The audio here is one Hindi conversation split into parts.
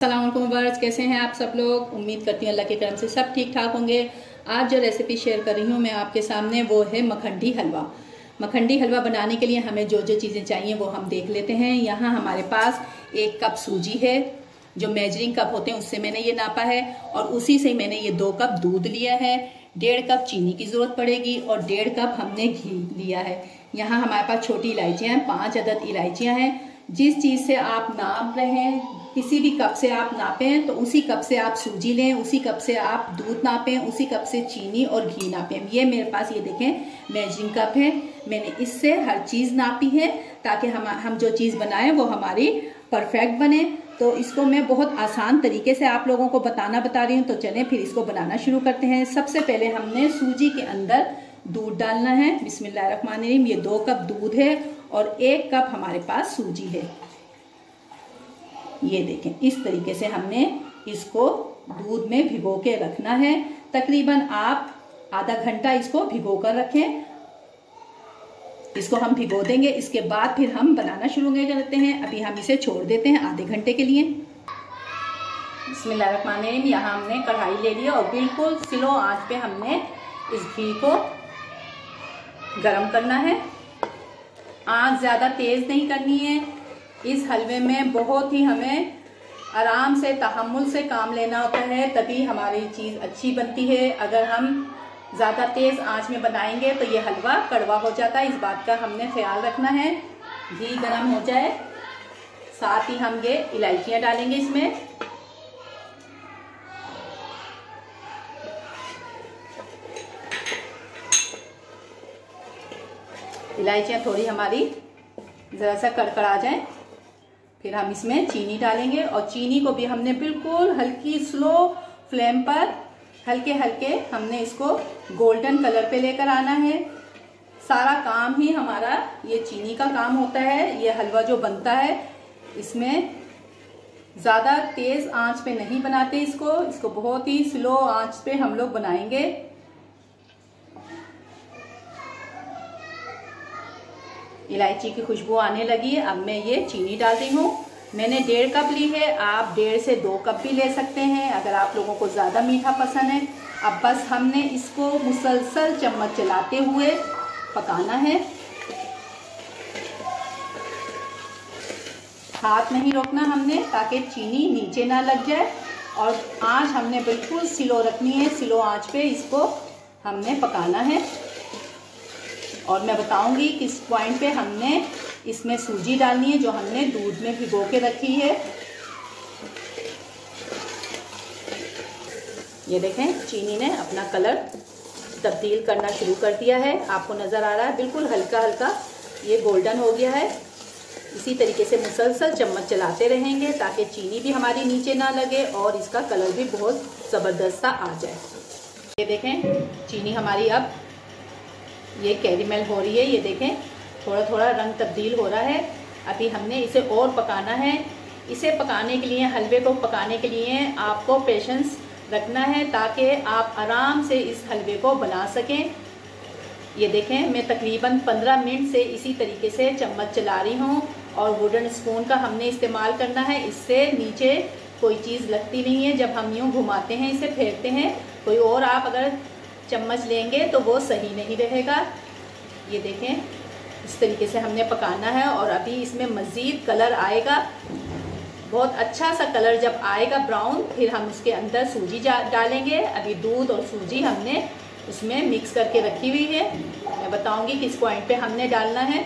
अस्सलाम वालेकुम व्यूअर्स, कैसे हैं आप सब लोग। उम्मीद करती हूँ अल्लाह के करम से सब ठीक ठाक होंगे। आज जो रेसिपी शेयर कर रही हूँ मैं आपके सामने वो है मखंडी हलवा। मखंडी हलवा बनाने के लिए हमें जो जो चीज़ें चाहिए वो हम देख लेते हैं। यहाँ हमारे पास 1 कप सूजी है, जो मेजरिंग कप होते हैं उससे मैंने ये नापा है, और उसी से मैंने ये 2 कप दूध लिया है। 1.5 कप चीनी की ज़रूरत पड़ेगी और 1.5 कप हमने घी लिया है। यहाँ हमारे पास छोटी इलायचियाँ हैं, 5 अदद इलायचियाँ हैं। जिस चीज़ से आप नाप रहे हैं, किसी भी कप से आप नापें तो उसी कप से आप सूजी लें, उसी कप से आप दूध नापें, उसी कप से चीनी और घी नापें। ये मेरे पास ये देखें मेजरिंग कप है, मैंने इससे हर चीज़ नापी है ताकि हम जो चीज़ बनाएं वो हमारी परफेक्ट बने। तो इसको मैं बहुत आसान तरीके से आप लोगों को बता रही हूँ। तो चलें फिर इसको बनाना शुरू करते हैं। सबसे पहले हमने सूजी के अंदर दूध डालना है। बिस्मिल्लाहिर्रहमानिर्रहीम। ये 2 कप दूध है और 1 कप हमारे पास सूजी है। ये देखें, इस तरीके से हमने इसको दूध में भिगो के रखना है। तकरीबन आप आधा घंटा इसको भिगो कर रखें। इसको हम भिगो देंगे, इसके बाद फिर हम बनाना शुरू करते हैं। अभी हम इसे छोड़ देते हैं आधे घंटे के लिए। बिस्मिल्लाहिर्रहमानिर्रहीम। यहाँ हमने कढ़ाई ले ली और बिल्कुल स्लो आंच पे हमने इस घी को गरम करना है। आंच ज़्यादा तेज़ नहीं करनी है। इस हलवे में बहुत ही हमें आराम से तहम्मुल से काम लेना होता है, तभी हमारी चीज़ अच्छी बनती है। अगर हम ज़्यादा तेज़ आंच में बनाएंगे तो ये हलवा कड़वा हो जाता है। इस बात का हमने ख्याल रखना है। घी गरम हो जाए, साथ ही हम ये इलायचियाँ डालेंगे इसमें। इलायचियाँ थोड़ी हमारी ज़रा सा कड़कड़ा जाए, फिर हम इसमें चीनी डालेंगे। और चीनी को भी हमने बिल्कुल हल्की स्लो फ्लेम पर हल्के हल्के हमने इसको गोल्डन कलर पे लेकर आना है। सारा काम ही हमारा ये चीनी का काम होता है। ये हलवा जो बनता है इसमें ज़्यादा तेज़ आंच पे नहीं बनाते इसको बहुत ही स्लो आंच पे हम लोग बनाएंगे। इलायची की खुशबू आने लगी है। अब मैं ये चीनी डाल रही हूँ। मैंने 1.5 कप ली है, आप 1.5 से 2 कप भी ले सकते हैं अगर आप लोगों को ज़्यादा मीठा पसंद है। अब बस हमने इसको मुसलसल चम्मच चलाते हुए पकाना है। हाथ नहीं रोकना हमने, ताकि चीनी नीचे ना लग जाए। और आँच हमने बिल्कुल स्लो रखनी है। स्लो आँच पे इसको हमने पकाना है। और मैं बताऊंगी किस पॉइंट पे हमने इसमें सूजी डालनी है जो हमने दूध में भिगो के रखी है। ये देखें, चीनी ने अपना कलर तब्दील करना शुरू कर दिया है। आपको नज़र आ रहा है बिल्कुल हल्का हल्का ये गोल्डन हो गया है। इसी तरीके से मुसलसल चम्मच चलाते रहेंगे ताकि चीनी भी हमारी नीचे ना लगे और इसका कलर भी बहुत ज़बरदस्त आ जाए। ये देखें, चीनी हमारी अब ये कैरेमल हो रही है। ये देखें, थोड़ा थोड़ा रंग तब्दील हो रहा है। अभी हमने इसे और पकाना है। इसे पकाने के लिए, हलवे को पकाने के लिए आपको पेशेंस रखना है ताकि आप आराम से इस हलवे को बना सकें। ये देखें, मैं तकरीबन 15 मिनट से इसी तरीके से चम्मच चला रही हूँ। और वुडन स्पून का हमने इस्तेमाल करना है, इससे नीचे कोई चीज़ लगती नहीं है जब हम यूँ घुमाते हैं, इसे फेरते हैं। कोई और आप अगर चम्मच लेंगे तो वो सही नहीं रहेगा। ये देखें, इस तरीके से हमने पकाना है। और अभी इसमें मज़ीद कलर आएगा, बहुत अच्छा सा कलर जब आएगा ब्राउन, फिर हम उसके अंदर सूजी डालेंगे। अभी दूध और सूजी हमने उसमें मिक्स करके रखी हुई है। मैं बताऊंगी किस पॉइंट पे हमने डालना है।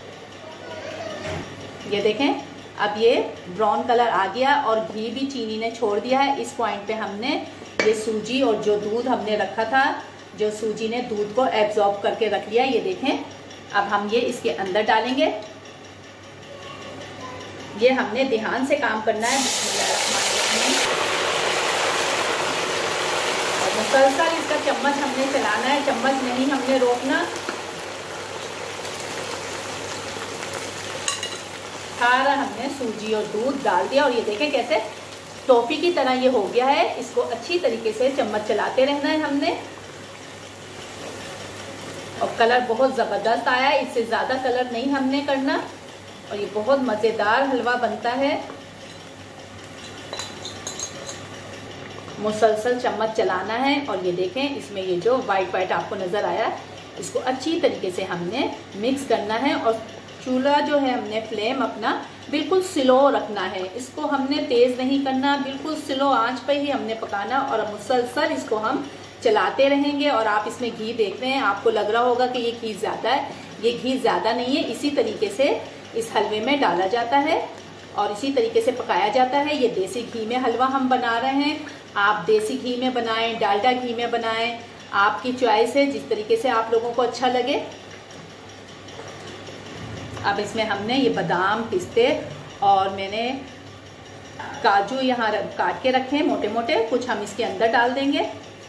ये देखें, अब ये ब्राउन कलर आ गया और घी भी चीनी ने छोड़ दिया है। इस पॉइंट पे हमने ये सूजी और जो दूध हमने रखा था, जो सूजी ने दूध को एब्जॉर्ब करके रख लिया। ये देखें, अब हम ये इसके अंदर डालेंगे। ये हमने ध्यान से काम करना है। और मुसलसल इसका चम्मच हमने चलाना है, चम्मच नहीं हमने रोकना। सारा हमने सूजी और दूध डाल दिया और ये देखें कैसे टॉफी की तरह ये हो गया है। इसको अच्छी तरीके से चम्मच चलाते रहना है हमने। और कलर बहुत ज़बरदस्त आया है, इससे ज़्यादा कलर नहीं हमने करना। और ये बहुत मज़ेदार हलवा बनता है। मुसलसल चम्मच चलाना है। और ये देखें, इसमें ये जो वाइट वाइट आपको नज़र आया, इसको अच्छी तरीके से हमने मिक्स करना है। और चूल्हा जो है हमने फ्लेम अपना बिल्कुल स्लो रखना है, इसको हमने तेज़ नहीं करना, बिल्कुल स्लो आंच पर ही हमने पकाना। और मुसलसल इसको हम चलाते रहेंगे। और आप इसमें घी देख रहे हैं, आपको लग रहा होगा कि ये घी ज़्यादा है, ये घी ज़्यादा नहीं है। इसी तरीके से इस हलवे में डाला जाता है और इसी तरीके से पकाया जाता है। ये देसी घी में हलवा हम बना रहे हैं, आप देसी घी में बनाएं, डालडा घी में बनाएं, आपकी चॉइस है, जिस तरीके से आप लोगों को अच्छा लगे। अब इसमें हमने ये बादाम, पिस्ते और मैंने काजू यहाँ काट के रखे हैं मोटे मोटे, कुछ हम इसके अंदर डाल देंगे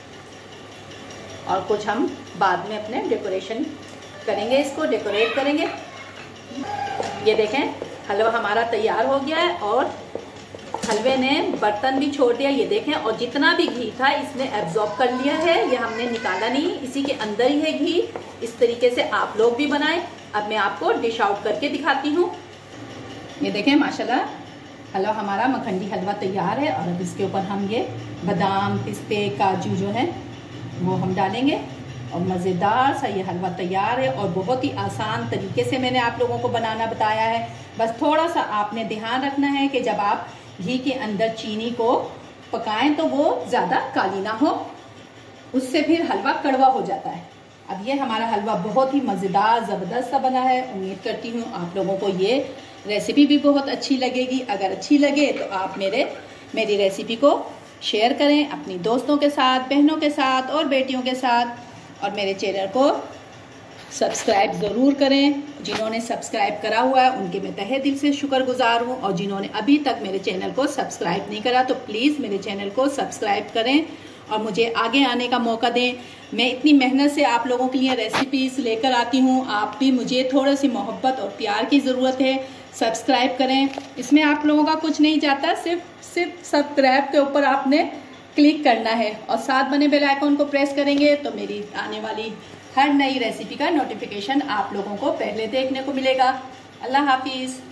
और कुछ हम बाद में अपने डेकोरेशन करेंगे, इसको डेकोरेट करेंगे। ये देखें, हलवा हमारा तैयार हो गया है और हलवे ने बर्तन भी छोड़ दिया। ये देखें, और जितना भी घी था इसने एब्जॉर्ब कर लिया है, ये हमने निकाला नहीं, इसी के अंदर ही है घी। इस तरीके से आप लोग भी बनाएं। अब मैं आपको डिश आउट करके दिखाती हूँ। ये देखें, माशाल्लाह हलवा हमारा मखंडी हलवा तैयार है। और अब इसके ऊपर हम ये बादाम, पिस्ते, काजू जो है वो हम डालेंगे और मज़ेदार सा ये हलवा तैयार है। और बहुत ही आसान तरीके से मैंने आप लोगों को बनाना बताया है। बस थोड़ा सा आपने ध्यान रखना है कि जब आप घी के अंदर चीनी को पकाएं तो वो ज़्यादा काली ना हो, उससे फिर हलवा कड़वा हो जाता है। अब ये हमारा हलवा बहुत ही मज़ेदार ज़बरदस्त सा बना है। उम्मीद करती हूँ आप लोगों को ये रेसिपी भी बहुत अच्छी लगेगी। अगर अच्छी लगे तो आप मेरी रेसिपी को शेयर करें अपनी दोस्तों के साथ, बहनों के साथ और बेटियों के साथ। और मेरे चैनल को सब्सक्राइब ज़रूर करें। जिन्होंने सब्सक्राइब करा हुआ है उनके मैं तहे दिल से शुक्रगुजार हूँ। और जिन्होंने अभी तक मेरे चैनल को सब्सक्राइब नहीं करा तो प्लीज़ मेरे चैनल को सब्सक्राइब करें और मुझे आगे आने का मौका दें। मैं इतनी मेहनत से आप लोगों के लिए रेसिपीज़ लेकर आती हूँ, आप भी मुझे थोड़ी सी मोहब्बत और प्यार की ज़रूरत है। सब्सक्राइब करें, इसमें आप लोगों का कुछ नहीं जाता, सिर्फ सब्सक्राइब के ऊपर आपने क्लिक करना है और साथ बने बेल आइकॉन को प्रेस करेंगे तो मेरी आने वाली हर नई रेसिपी का नोटिफिकेशन आप लोगों को पहले देखने को मिलेगा। अल्लाह हाफिज़।